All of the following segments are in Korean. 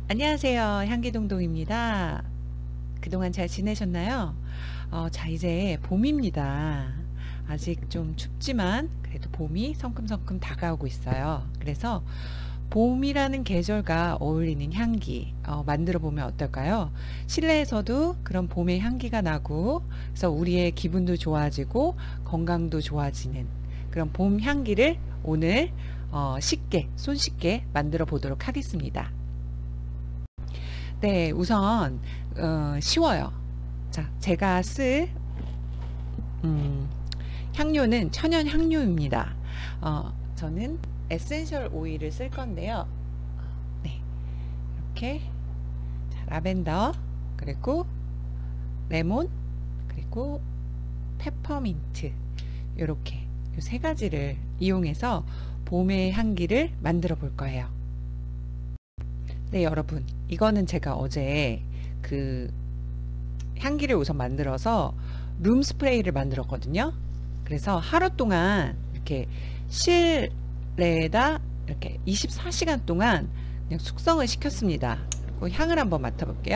안녕하세요. 향기동동입니다. 그동안 잘 지내셨나요? 자, 이제 봄입니다. 아직 좀 춥지만 그래도 봄이 성큼성큼 다가오고 있어요. 그래서 봄이라는 계절과 어울리는 향기 만들어 보면 어떨까요? 실내에서도 그런 봄의 향기가 나고 그래서 우리의 기분도 좋아지고 건강도 좋아지는 그런 봄 향기를 오늘 쉽게 손쉽게 만들어 보도록 하겠습니다. 네, 우선 쉬워요. 자, 제가 쓸 음, 향료는 천연 향료입니다. 저는 에센셜 오일을 쓸 건데요. 네, 이렇게 자, 라벤더 그리고 레몬 그리고 페퍼민트 이렇게 이 세 가지를 이용해서 봄의 향기를 만들어 볼 거예요. 네, 여러분, 이거는 제가 어제 그 향기를 우선 만들어서 룸 스프레이를 만들었거든요. 그래서 하루 동안 이렇게 실내에다 이렇게 24시간 동안 그냥 숙성을 시켰습니다. 그리고 향을 한번 맡아볼게요.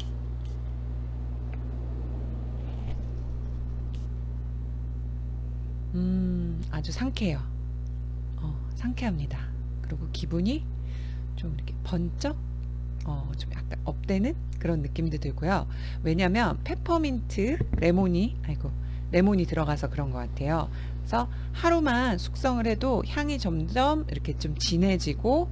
아주 상쾌해요. 상쾌합니다. 그리고 기분이 좀 이렇게 번쩍 좀 약간 업되는 그런 느낌도 들고요. 왜냐면 페퍼민트 레몬이 들어가서 그런 것 같아요. 그래서 하루만 숙성을 해도 향이 점점 이렇게 좀 진해지고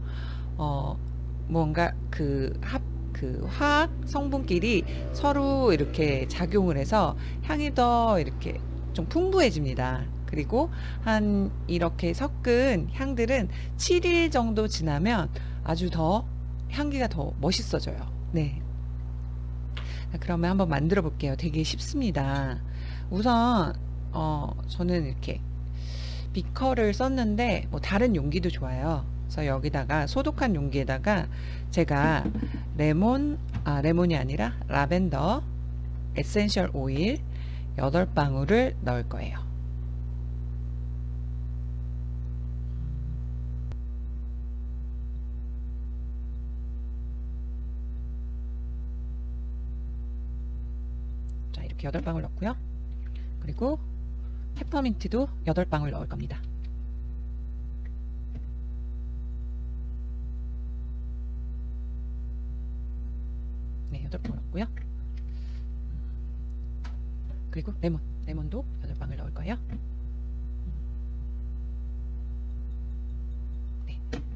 뭔가 그 화학 성분끼리 서로 이렇게 작용을 해서 향이 더 이렇게 좀 풍부해집니다. 그리고 한 이렇게 섞은 향들은 7일 정도 지나면 아주 더 향기가 더 멋있어져요. 네. 그러면 한번 만들어 볼게요. 되게 쉽습니다. 우선 저는 이렇게 비커를 썼는데 뭐 다른 용기도 좋아요. 그래서 여기다가 소독한 용기에다가 제가 레몬이 아니라 라벤더 에센셜 오일 8방울을 넣을 거예요. 자, 이렇게 8방울 넣고요. 그리고 페퍼민트도 8방울 넣을 겁니다. 네, 8방울 넣고요. 그리고 레몬도 8방울 넣을 거예요. 네.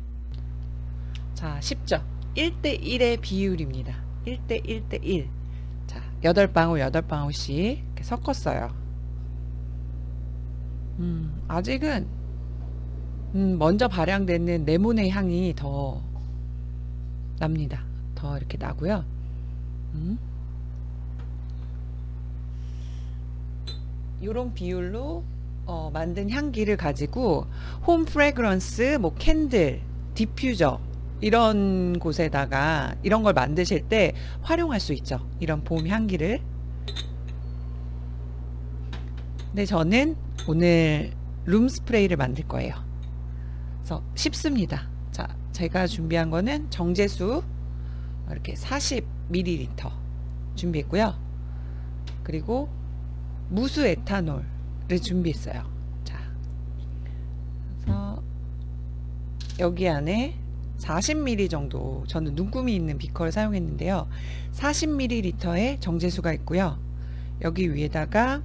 자, 쉽죠? 1대1의 비율입니다. 1대1대1. 자, 8방울씩 이렇게 섞었어요. 아직은 먼저 발향되는 레몬의 향이 더 납니다. 더 이렇게 나고요. 이런 비율로 만든 향기를 가지고 홈 프레그런스, 뭐 캔들, 디퓨저 이런 곳에다가 이런 걸 만드실 때 활용할 수 있죠. 이런 봄 향기를. 근데 저는 오늘 룸 스프레이를 만들 거예요. 그래서 쉽습니다. 자, 제가 준비한 거는 정제수 이렇게 40ml 준비했고요. 그리고 무수 에탄올을 준비했어요. 자, 그래서 여기 안에 40ml 정도, 저는 눈금이 있는 비커를 사용했는데요. 40ml의 정제수가 있고요. 여기 위에다가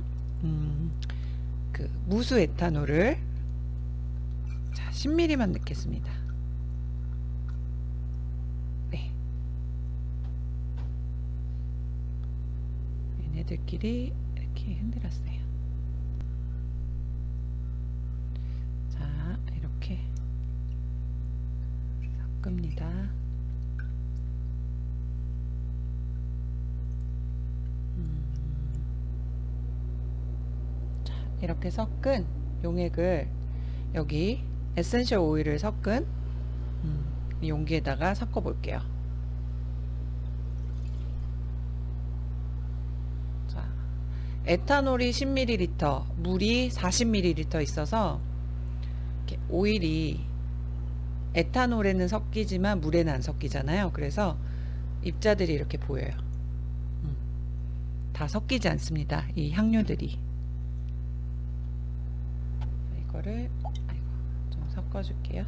그 무수 에탄올을 자, 10ml만 넣겠습니다. 네. 얘네들끼리 이렇게 흔들었어요. 자, 이렇게 섞습니다. 자, 이렇게 섞은 용액을 여기 에센셜 오일을 섞은 이 용기에다가 섞어 볼게요. 자, 에탄올이 10ml, 물이 40ml 있어서 이렇게 오일이 에탄올에는 섞이지만 물에는 안 섞이잖아요. 그래서 입자들이 이렇게 보여요. 다 섞이지 않습니다. 이 향료들이. 이거를 좀 섞어줄게요.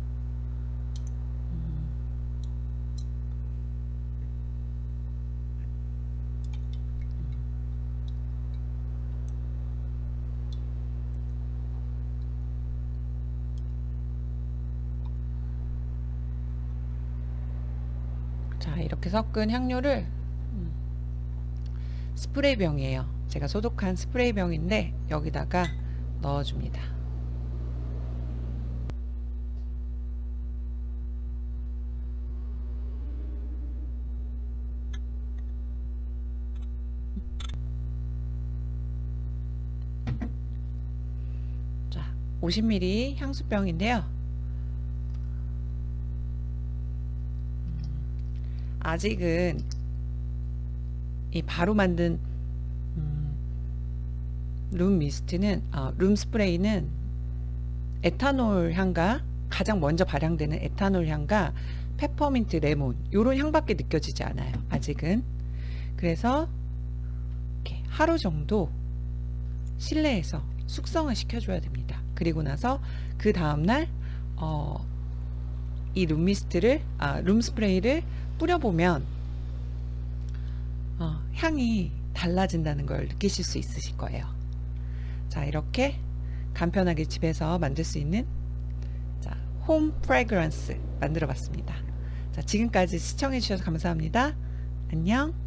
자, 이렇게 섞은 향료를 스프레이 병이에요. 제가 소독한 스프레이 병인데 여기다가 넣어줍니다. 자, 50ml 향수병인데요. 아직은 이 바로 만든 룸 미스트는 룸 스프레이는 에탄올 향과 가장 먼저 발향되는 에탄올 향과 페퍼민트, 레몬 요런 향밖에 느껴지지 않아요. 아직은. 그래서 이렇게 하루 정도 실내에서 숙성을 시켜줘야 됩니다. 그리고 나서 그 다음날 이 룸 미스트를 룸 스프레이를 뿌려보면 향이 달라진다는 걸 느끼실 수 있으실 거예요. 자, 이렇게 간편하게 집에서 만들 수 있는 홈 프레그런스 만들어 봤습니다. 자, 지금까지 시청해 주셔서 감사합니다. 안녕.